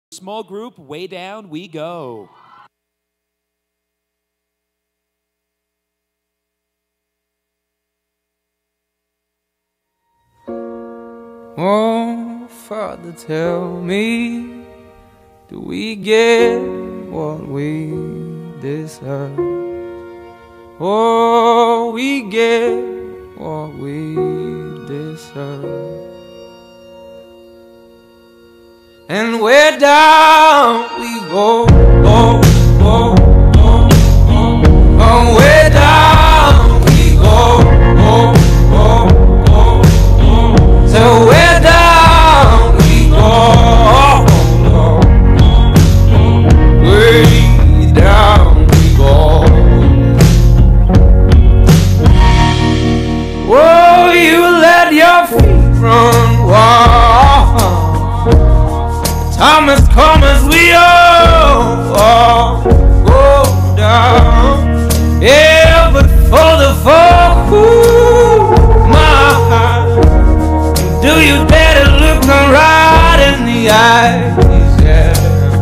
Small group, way down we go. Oh, Father, tell me, do we get what we deserve? Oh, we get what we deserve. And where down we go, oh, oh, oh, oh, oh, where down we go, oh, oh, oh, oh. So where down we go, oh, oh, oh, way down we go. Oh, you let your feet run wild. Time has come as we all go down. Yeah, but for the fall, my heart, do you dare to look me right in the eyes? Yeah.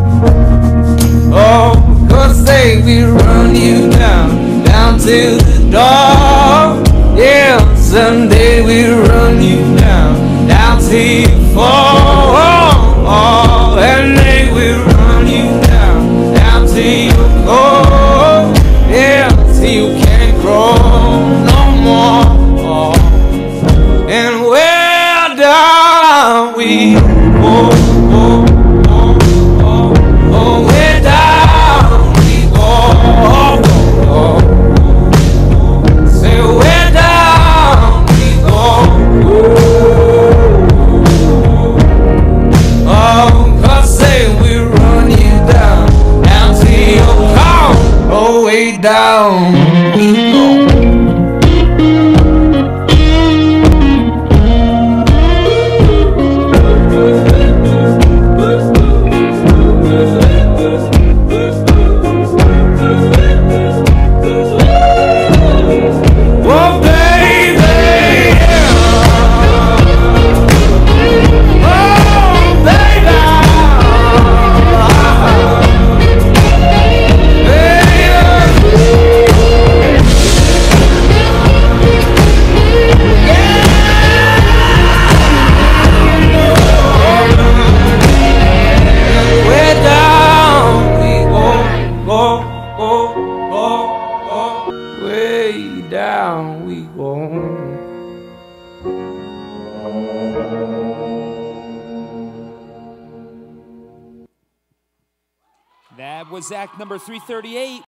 Oh, 'cause say we run you down, down to the door. Yeah, someday we run you down, down till you fall. And they will run you down, down till you go. Yeah, till you can't grow no more. And where down we go, oh, oh, oh, oh, where down we go, oh, oh, oh. Say where down we go, oh, 'cause say we run you down, down till you come, oh, way down we go. Way down we go. That was act number 338.